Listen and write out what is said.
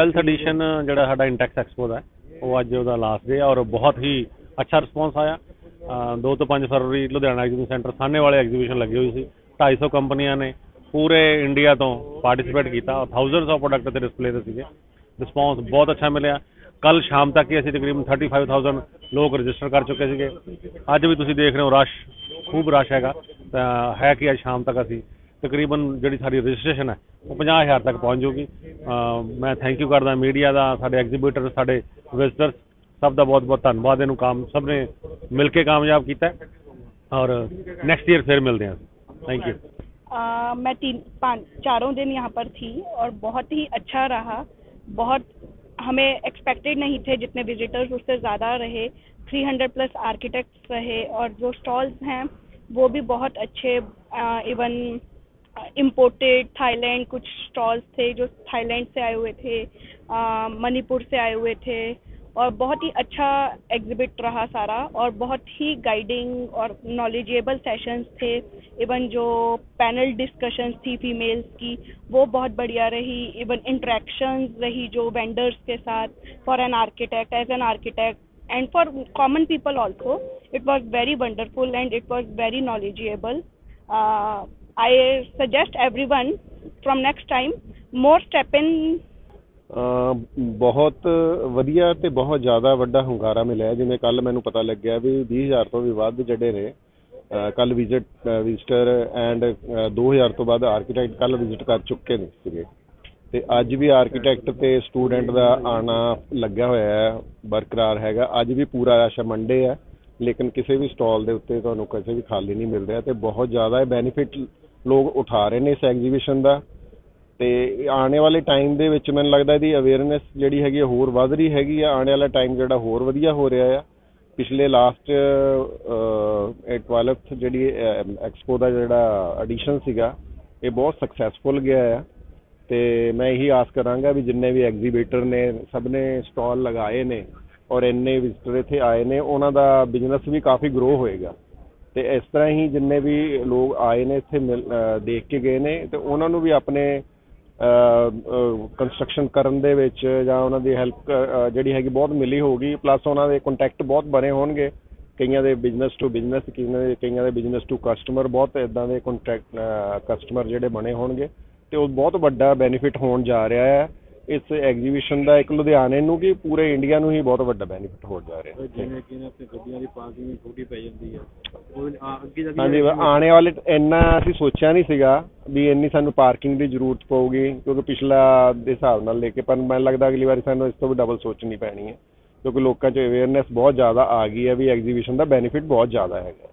12th edition ਜਿਹੜਾ ਸਾਡਾ Intex expo ਦਾ ਉਹ ਅੱਜ ਉਹਦਾ ਲਾਸਟ ਡੇ ਔਰ ਬਹੁਤ ਹੀ ਅੱਛਾ ਰਿਸਪੌਂਸ ਆਇਆ। 2 ਤੋਂ 5 ਫਰਵਰੀ ਲੁਧਿਆਣਾ ਐਗਜ਼ੀਬਿਸ਼ਨ ਸੈਂਟਰ ਸਾਹਨੇ ਵਾਲੇ ਐਗਜ਼ੀਬਿਸ਼ਨ ਲੱਗੀ ਹੋਈ ਸੀ। 250 ਕੰਪਨੀਆਂ ਨੇ ਪੂਰੇ ਇੰਡੀਆ ਤੋਂ ਪਾਰਟੀਸਪੇਟ ਕੀਤਾ। ਥਾਊਜ਼ੈਂਡਸ ਆਫ ਪ੍ਰੋਡਕਟ ਤੇ ਡਿਸਪਲੇ ਤੇ ਸੀਗੇ। ਰਿਸਪੌਂਸ ਬਹੁਤ ਅੱਛਾ ਮਿਲਿਆ। ਕੱਲ੍ਹ ਸ਼ਾਮ ਤੱਕ ਹੀ ਅਸੀਂ ਤਕਰੀਬਨ 35,000 ਲੋਕ ਰਜਿਸਟਰ ਕਰ ਚੁੱਕੇ ਸੀਗੇ। ਅੱਜ ਵੀ ਤੁਸੀਂ ਦੇਖ ਰਹੇ ਹੋ ਰਸ਼, ਖੂਬ ਰਸ਼ ਹੈਗਾ। ਤਾਂ ਹੈ ਕਿ ਅੱਜ ਸ਼ਾਮ ਤੱਕ ਅਸੀਂ ਤਕਰੀਬਨ ਜਿਹੜੀ ਸਾਡੀ ਰਜਿਸਟ੍ਰੇਸ਼ਨ ਹੈ ਉਹ 50,000 ਤੱਕ ਪਹੁੰਚ ਜਾਊਗੀ। ਮੈਂ ਥੈਂਕ ਯੂ ਕਰਦਾ ਮੀਡੀਆ ਦਾ, ਸਾਡੇ ਐਗਜ਼ੀਬਿਟਰ, ਸਾਡੇ ਵਿਜ਼ਟਰਸ, ਸਭ ਦਾ ਬਹੁਤ ਬਹੁਤ ਧੰਨਵਾਦ। ਇਹਨੂੰ ਕੰਮ ਸਭ ਨੇ ਮਿਲ ਕੇ ਕਾਮਯਾਬ ਕੀਤਾ और नेक्स्ट ईयर फिर मिलते हैं। Thank you. मैं 4 दिन यहाँ पर थी और बहुत ही अच्छा रहा। बहुत हमें एक्सपेक्टेड नहीं थे, जितने विजिटर्स उससे ज़्यादा रहे। 300+ आर्किटेक्ट्स रहे और जो स्टॉल्स हैं वो भी बहुत अच्छे। इवन इम्पोर्टेड थाईलैंड कुछ स्टॉल्स थे जो थाईलैंड से आए हुए थे, मणिपुर से आए हुए थे और बहुत ही अच्छा एग्जिबिट रहा सारा। और बहुत ही गाइडिंग और नॉलेजेबल सेशंस थे। इवन जो पैनल डिस्कशंस थी फीमेल्स की वो बहुत बढ़िया रही। इवन इंटरेक्शंस रही जो वेंडर्स के साथ for an architect, as an architect and for common people also. It was very wonderful and it was very knowledgeable. I suggest everyone from next time more step in। ਬਹੁਤ ਵਧੀਆ ਤੇ ਬਹੁਤ ਜ਼ਿਆਦਾ ਵੱਡਾ ਹੁੰਗਾਰਾ ਮਿਲਿਆ। ਜਿਵੇਂ ਕੱਲ ਮੈਨੂੰ ਪਤਾ ਲੱਗਿਆ ਵੀ 20,000 ਤੋਂ ਵੀ ਵੱਧ ਜਿਹੜੇ ਨੇ ਕੱਲ ਵਿਜ਼ਿਟਰ ਐਂਡ 2,000 ਤੋਂ ਵੱਧ ਆਰਕੀਟੈਕਟ ਕੱਲ ਵਿਜ਼ਿਟ ਕਰ ਚੁੱਕੇ ਨੇ ਸੀਗੇ। ਤੇ ਅੱਜ ਵੀ ਆਰਕੀਟੈਕਟ ਤੇ ਸਟੂਡੈਂਟ ਦਾ ਆਉਣਾ ਲੱਗਿਆ ਹੋਇਆ ਹੈ, ਬਰਕਰਾਰ ਹੈਗਾ। ਅੱਜ ਵੀ ਪੂਰਾ ਰਸ਼ ਮੰਡੇ ਹੈ, ਲੇਕਿਨ ਕਿਸੇ ਵੀ ਸਟਾਲ ਦੇ ਉੱਤੇ ਤੁਹਾਨੂੰ ਕਿਸੇ ਵੀ ਖਾਲੀ ਨਹੀਂ ਮਿਲ ਰਿਹਾ। ਤੇ ਬਹੁਤ ਜ਼ਿਆਦਾ ਬੈਨੀਫਿਟ ਲੋਕ ਉਠਾ ਰਹੇ ਨੇ ਇਸ ਐਗਜ਼ੀਬਿਸ਼ਨ ਦਾ। ਤੇ ਆਉਣ ਵਾਲੇ ਟਾਈਮ ਦੇ ਵਿੱਚ ਮੈਨੂੰ ਲੱਗਦਾ ਇਹਦੀ ਅਵੇਅਰਨੈਸ ਜਿਹੜੀ ਹੈਗੀ ਹੋਰ ਵੱਧ ਰਹੀ ਹੈਗੀ ਆ। ਆਉਣ ਵਾਲਾ ਟਾਈਮ ਜਿਹੜਾ ਹੋਰ ਵਧੀਆ ਹੋ ਰਿਹਾ ਆ। ਪਿਛਲੇ ਲਾਸਟ 12th ਜਿਹੜੀ ਐਕਸਪੋ ਦਾ ਜਿਹੜਾ ਐਡੀਸ਼ਨ ਸੀਗਾ ਇਹ ਬਹੁਤ ਸਕਸੈਸਫੁਲ ਗਿਆ ਆ। ਤੇ ਮੈਂ ਇਹੀ ਆਸ ਕਰਾਂਗਾ ਵੀ ਜਿੰਨੇ ਵੀ ਐਗਜ਼ੀਬਿਟਰ ਨੇ ਸਭ ਨੇ ਸਟਾਲ ਲਗਾਏ ਨੇ ਔਰ ਇੰਨੇ ਵਿਜ਼ਿਟਰ ਇੱਥੇ ਆਏ ਨੇ ਉਹਨਾਂ ਦਾ ਬਿਜ਼ਨਸ ਵੀ ਕਾਫੀ ਗਰੋ ਹੋਏਗਾ। ਤੇ ਇਸ ਤਰ੍ਹਾਂ ਹੀ ਜਿੰਨੇ ਵੀ ਲੋਕ ਆਏ ਨੇ ਇੱਥੇ ਦੇਖ ਕੇ ਗਏ ਨੇ ਤੇ ਉਹਨਾਂ ਨੂੰ ਵੀ ਆਪਣੇ ਕੰਸਟਰਕਸ਼ਨ ਕਰਨ ਦੇ ਵਿੱਚ ਜਾਂ ਉਹਨਾਂ ਦੀ ਹੈਲਪ ਜਿਹੜੀ ਹੈਗੀ ਬਹੁਤ ਮਿਲੀ ਹੋਊਗੀ। ਪਲੱਸ ਉਹਨਾਂ ਦੇ ਕੰਟੈਕਟ ਬਹੁਤ ਬਣੇ ਹੋਣਗੇ। ਕਈਆਂ ਦੇ ਬਿਜ਼ਨਸ ਟੂ ਬਿਜ਼ਨਸ, ਕਈਆਂ ਦੇ ਬਿਜ਼ਨਸ ਟੂ ਕਸਟਮਰ, ਬਹੁਤ ਇੱਦਾਂ ਦੇ ਕੰਟੈਕਟ ਕਸਟਮਰ ਜਿਹੜੇ ਬਣੇ ਹੋਣਗੇ। ਤੇ ਉਹ ਬਹੁਤ ਵੱਡਾ ਬੈਨੀਫਿਟ ਹੋਣ ਜਾ ਰਿਹਾ ਹੈ ਇਸ ਐਗਜ਼ੀਬਿਸ਼ਨ ਦਾ। ਇੱਕ ਲੁਧਿਆਣੇ ਨੂੰ ਕਿ ਪੂਰੇ ਇੰਡੀਆ ਨੂੰ ਹੀ ਬਹੁਤ ਵੱਡਾ ਬੈਨੀਫਿਟ ਹੋ ਜਾ ਰਿਹਾ। ਹਾਂਜੀ, ਆਉਣੇ ਵਾਲੇ ਇੰਨਾ ਅਸੀਂ ਸੋਚਿਆ ਨਹੀਂ ਸੀਗਾ ਵੀ ਇੰਨੀ ਸਾਨੂੰ ਪਾਰਕਿੰਗ ਦੀ ਜ਼ਰੂਰਤ ਪਊਗੀ, ਕਿਉਂਕਿ ਪਿਛਲਾ ਦੇ ਹਿਸਾਬ ਨਾਲ ਲੈ ਕੇ। ਪਰ ਮੈਨੂੰ ਲੱਗਦਾ ਅਗਲੀ ਵਾਰੀ ਸਾਨੂੰ ਇਸ ਤੋਂ ਵੀ ਡਬਲ ਸੋਚਣੀ ਪੈਣੀ ਹੈ, ਕਿਉਂਕਿ ਲੋਕਾਂ 'ਚ ਅਵੇਅਰਨੈਸ ਬਹੁਤ ਜ਼ਿਆਦਾ ਆ ਗਈ ਹੈ ਵੀ ਐਗਜ਼ੀਬਿਸ਼ਨ ਦਾ ਬੈਨੀਫਿਟ ਬਹੁਤ ਜ਼ਿਆਦਾ ਹੈਗਾ।